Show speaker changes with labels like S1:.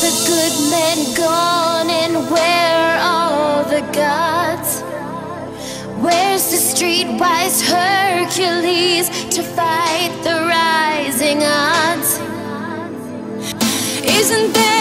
S1: the good men gone and where are all the gods? Where's the streetwise Hercules to fight the rising odds? Isn't there